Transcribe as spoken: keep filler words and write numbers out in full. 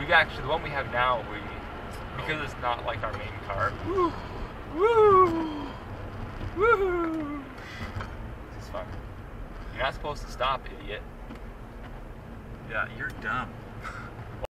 we actually, the one we have now, we, because it's not like our main car. Woo! Woo! Woo! This is fun. You're not supposed to stop, idiot. Yeah, you're dumb.